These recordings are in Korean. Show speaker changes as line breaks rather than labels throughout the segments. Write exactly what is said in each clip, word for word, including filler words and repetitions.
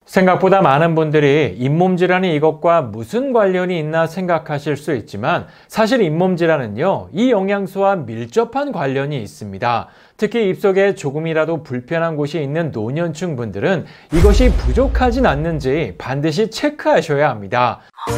생각보다 많은 분들이 잇몸 질환이 이것과 무슨 관련이 있나 생각하실 수 있지만 사실 잇몸 질환은요, 이 영양소와 밀접한 관련이 있습니다. 특히 입속에 조금이라도 불편한 곳이 있는 노년층 분들은 이것이 부족하진 않는지 반드시 체크하셔야 합니다.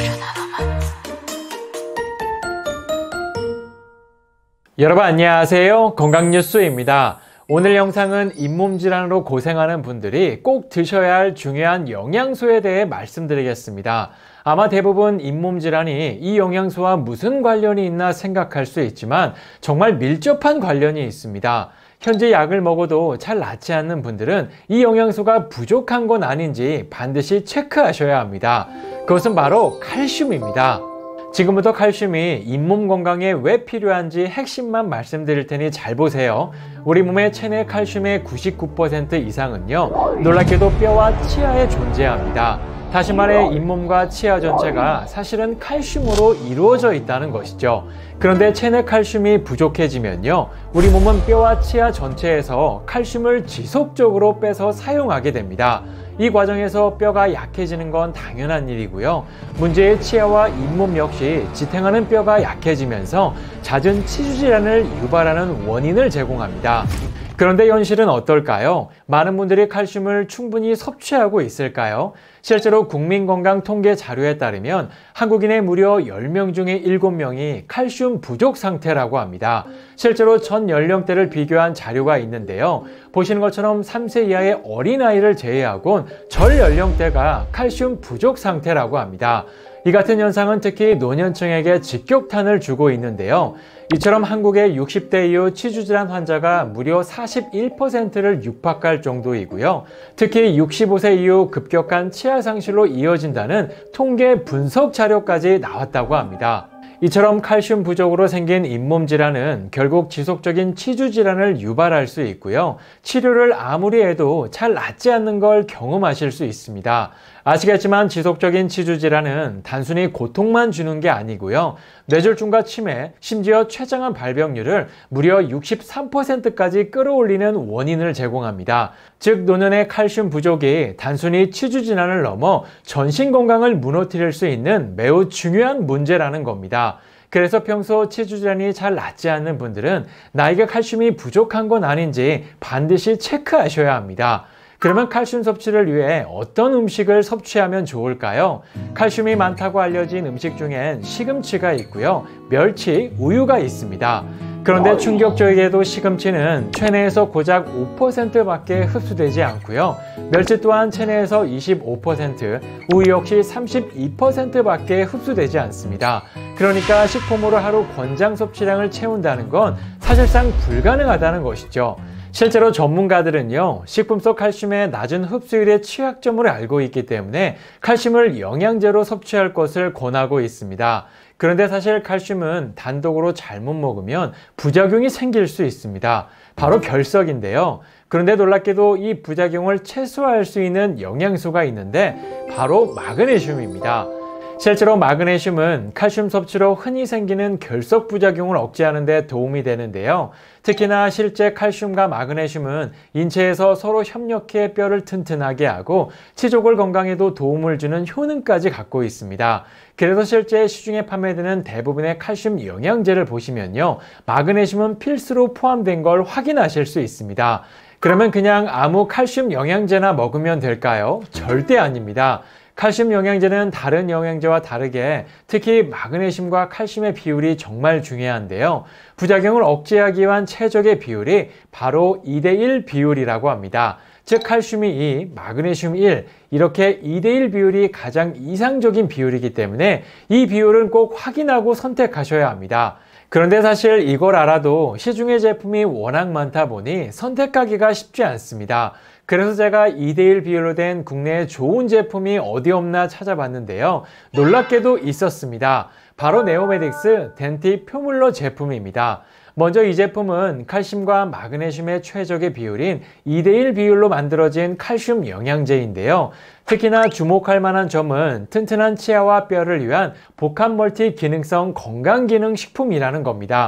여러분 안녕하세요. 건강뉴스입니다. 오늘 영상은 잇몸 질환으로 고생하는 분들이 꼭 드셔야 할 중요한 영양소에 대해 말씀드리겠습니다. 아마 대부분 잇몸 질환이 이 영양소와 무슨 관련이 있나 생각할 수 있지만 정말 밀접한 관련이 있습니다. 현재 약을 먹어도 잘 낫지 않는 분들은 이 영양소가 부족한 건 아닌지 반드시 체크하셔야 합니다. 그것은 바로 칼슘입니다. 지금부터 칼슘이 잇몸 건강에 왜 필요한지 핵심만 말씀드릴 테니 잘 보세요. 우리 몸의 체내 칼슘의 구십구 퍼센트 이상은요, 놀랍게도 뼈와 치아에 존재합니다. 다시 말해 잇몸과 치아 전체가 사실은 칼슘으로 이루어져 있다는 것이죠. 그런데 체내 칼슘이 부족해지면요, 우리 몸은 뼈와 치아 전체에서 칼슘을 지속적으로 빼서 사용하게 됩니다. 이 과정에서 뼈가 약해지는 건 당연한 일이고요. 문제의 치아와 잇몸 역시 지탱하는 뼈가 약해지면서 잦은 치주 질환을 유발하는 원인을 제공합니다. 그런데 현실은 어떨까요? 많은 분들이 칼슘을 충분히 섭취하고 있을까요? 실제로 국민건강통계 자료에 따르면 한국인의 무려 열 명 중에 일곱 명이 칼슘 부족 상태라고 합니다. 실제로 전 연령대를 비교한 자료가 있는데요. 보시는 것처럼 삼 세 이하의 어린아이를 제외하곤 전 연령대가 칼슘 부족 상태라고 합니다. 이 같은 현상은 특히 노년층에게 직격탄을 주고 있는데요. 이처럼 한국의 육십 대 이후 치주질환 환자가 무려 사십일 퍼센트를 육박할 정도이고요. 특히 육십오 세 이후 급격한 치아 상실로 이어진다는 통계 분석 자료까지 나왔다고 합니다. 이처럼 칼슘 부족으로 생긴 잇몸 질환은 결국 지속적인 치주 질환을 유발할 수 있고요. 치료를 아무리 해도 잘 낫지 않는 걸 경험하실 수 있습니다. 아시겠지만 지속적인 치주 질환은 단순히 고통만 주는 게 아니고요. 뇌졸중과 치매, 심지어 췌장암 발병률을 무려 육십삼 퍼센트까지 끌어올리는 원인을 제공합니다. 즉 노년의 칼슘 부족이 단순히 치주 질환을 넘어 전신 건강을 무너뜨릴 수 있는 매우 중요한 문제라는 겁니다. 그래서 평소 치주 질환이 잘 낫지 않는 분들은 나에게 칼슘이 부족한 건 아닌지 반드시 체크하셔야 합니다. 그러면 칼슘 섭취를 위해 어떤 음식을 섭취하면 좋을까요? 칼슘이 많다고 알려진 음식 중엔 시금치가 있고요. 멸치, 우유가 있습니다. 그런데 충격적이게도 시금치는 체내에서 고작 오 퍼센트밖에 흡수되지 않고요. 멸치 또한 체내에서 이십오 퍼센트, 우유 역시 삼십이 퍼센트밖에 흡수되지 않습니다. 그러니까 식품으로 하루 권장 섭취량을 채운다는 건 사실상 불가능하다는 것이죠. 실제로 전문가들은요, 식품 속 칼슘의 낮은 흡수율의 취약점을 알고 있기 때문에 칼슘을 영양제로 섭취할 것을 권하고 있습니다. 그런데 사실 칼슘은 단독으로 잘못 먹으면 부작용이 생길 수 있습니다. 바로 결석인데요. 그런데 놀랍게도 이 부작용을 최소화할 수 있는 영양소가 있는데 바로 마그네슘입니다. 실제로 마그네슘은 칼슘 섭취로 흔히 생기는 결석 부작용을 억제하는 데 도움이 되는데요. 특히나 실제 칼슘과 마그네슘은 인체에서 서로 협력해 뼈를 튼튼하게 하고 치조골 건강에도 도움을 주는 효능까지 갖고 있습니다. 그래서 실제 시중에 판매되는 대부분의 칼슘 영양제를 보시면요, 마그네슘은 필수로 포함된 걸 확인하실 수 있습니다. 그러면 그냥 아무 칼슘 영양제나 먹으면 될까요? 절대 아닙니다. 칼슘 영양제는 다른 영양제와 다르게 특히 마그네슘과 칼슘의 비율이 정말 중요한데요. 부작용을 억제하기 위한 최적의 비율이 바로 이 대 일 비율이라고 합니다. 즉 칼슘이 이, 마그네슘 일, 이렇게 이 대 일 비율이 가장 이상적인 비율이기 때문에 이 비율은 꼭 확인하고 선택하셔야 합니다. 그런데 사실 이걸 알아도 시중의 제품이 워낙 많다 보니 선택하기가 쉽지 않습니다. 그래서 제가 이 대 일 비율로 된 국내에 좋은 제품이 어디 없나 찾아봤는데요. 놀랍게도 있었습니다. 바로 네오메딕스 덴티 표물러 제품입니다. 먼저 이 제품은 칼슘과 마그네슘의 최적의 비율인 이 대 일 비율로 만들어진 칼슘 영양제인데요. 특히나 주목할 만한 점은 튼튼한 치아와 뼈를 위한 복합 멀티 기능성 건강기능 식품이라는 겁니다.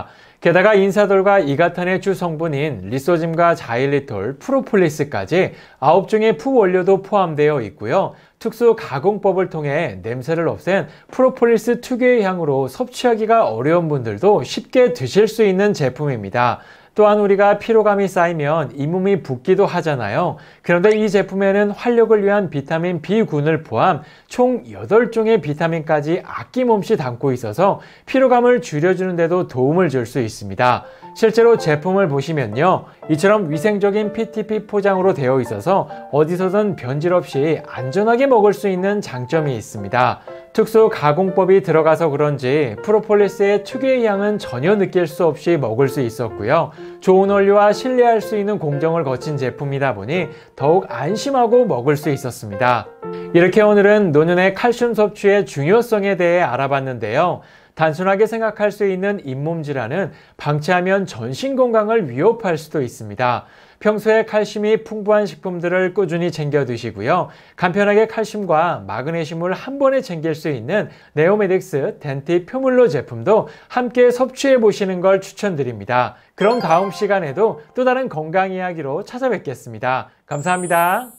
게다가 인사돌과 이가탄의 주 성분인 리소짐과 자일리톨, 프로폴리스까지 아홉 종의 푸원료도 포함되어 있고요. 특수 가공법을 통해 냄새를 없앤 프로폴리스 특유의 향으로 섭취하기가 어려운 분들도 쉽게 드실 수 있는 제품입니다. 또한 우리가 피로감이 쌓이면 잇몸이 붓기도 하잖아요. 그런데 이 제품에는 활력을 위한 비타민 비군을 포함 총 여덟 종의 비타민까지 아낌없이 담고 있어서 피로감을 줄여주는 데도 도움을 줄 수 있습니다. 실제로 제품을 보시면요, 이처럼 위생적인 피티피 포장으로 되어 있어서 어디서든 변질 없이 안전하게 먹을 수 있는 장점이 있습니다. 특수 가공법이 들어가서 그런지 프로폴리스의 특유의 향은 전혀 느낄 수 없이 먹을 수 있었고요. 좋은 원료와 신뢰할 수 있는 공정을 거친 제품이다 보니 더욱 안심하고 먹을 수 있었습니다. 이렇게 오늘은 노년의 칼슘 섭취의 중요성에 대해 알아봤는데요. 단순하게 생각할 수 있는 잇몸 질환은 방치하면 전신 건강을 위협할 수도 있습니다. 평소에 칼슘이 풍부한 식품들을 꾸준히 챙겨 드시고요. 간편하게 칼슘과 마그네슘을 한 번에 챙길 수 있는 네오메딕스 덴티 표물로 제품도 함께 섭취해 보시는 걸 추천드립니다. 그럼 다음 시간에도 또 다른 건강 이야기로 찾아뵙겠습니다. 감사합니다.